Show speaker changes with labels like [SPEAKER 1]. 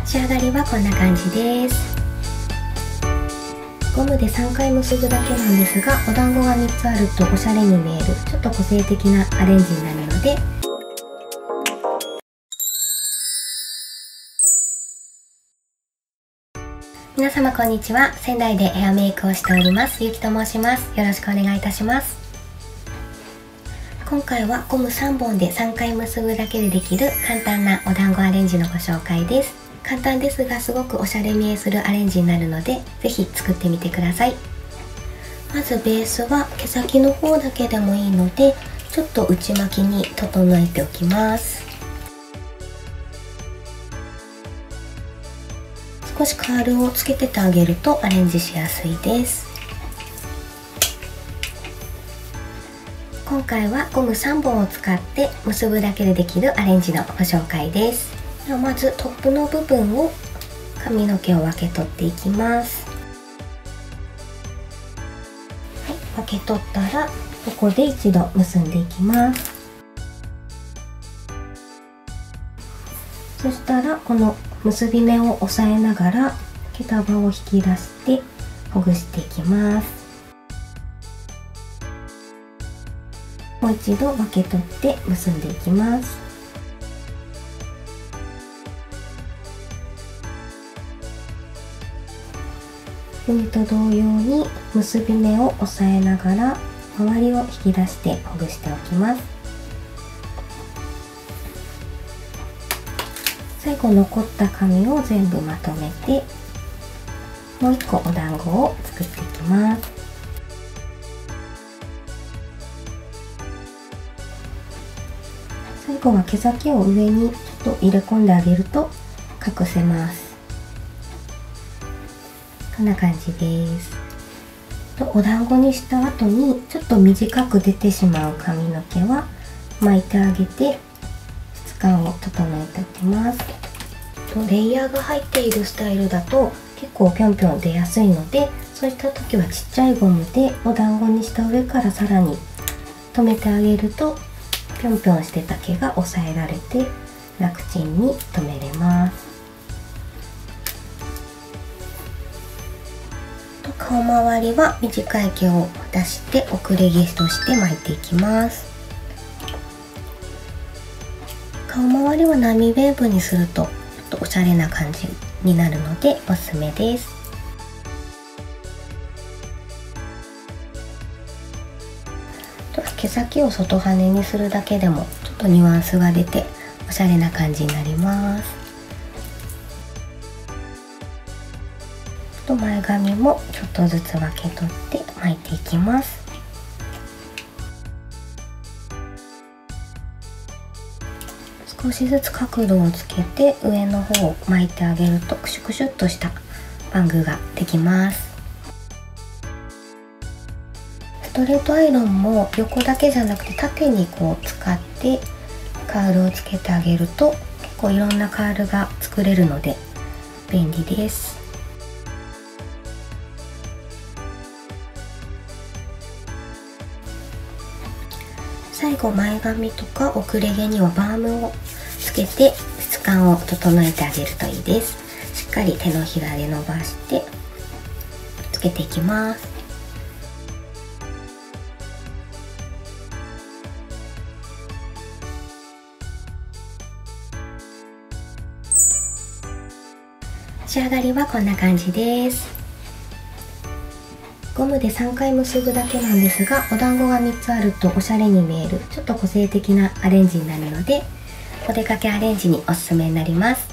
[SPEAKER 1] 仕上がりはこんな感じです。ゴムで3回結ぶだけなんですが、お団子が3つあるとおしゃれに見えるちょっと個性的なアレンジになるので、皆様こんにちは。仙台でヘアメイクをしておりますゆきと申します。よろしくお願いいたします。今回はゴム3本で3回結ぶだけでできる簡単なお団子アレンジのご紹介です。簡単ですがすごくおしゃれ見えするアレンジになるので、ぜひ作ってみてください。まずベースは毛先の方だけでもいいので、ちょっと内巻きに整えておきます。少しカールをつけててあげるとアレンジしやすいです。今回はゴム3本を使って結ぶだけでできるアレンジのご紹介です。ではまずトップの部分を髪の毛を分け取っていきます。はい、分け取ったらここで一度結んでいきます。そしたらこの結び目を押さえながら毛束を引き出してほぐしていきます。もう一度分け取って結んでいきます。次と同様に結び目を押さえながら周りを引き出してほぐしておきます。最後残った髪を全部まとめてもう一個お団子を作っていきます。最後は毛先を上にちょっと入れ込んであげると隠せます。こんな感じです。お団子にした後にちょっと短く出てしまう髪の毛は巻いてあげて質感を整えておきます。レイヤーが入っているスタイルだと結構ぴょんぴょん出やすいので、そういった時はちっちゃいゴムでお団子にした上からさらに留めてあげるとぴょんぴょんしてた毛が抑えられて楽ちんに留めれます。顔周りは短い毛を出して遅れ毛として巻いていきます。顔周りは波ウェーブにするとちょっとおしゃれな感じになるのでおすすめです。毛先を外羽にするだけでもちょっとニュアンスが出ておしゃれな感じになります。前髪もちょっとずつ分け取って巻いていきます。少しずつ角度をつけて上の方を巻いてあげるとクシュクシュっとしたバングができます。ストレートアイロンも横だけじゃなくて縦にこう使ってカールをつけてあげると結構いろんなカールが作れるので便利です。最後前髪とか遅れ毛にはバームをつけて質感を整えてあげるといいです。しっかり手のひらで伸ばしてつけていきます。仕上がりはこんな感じです。ゴムで3回結ぶだけなんですが、お団子が3つあるとおしゃれに見えるちょっと個性的なアレンジになるので、お出かけアレンジにおすすめになります。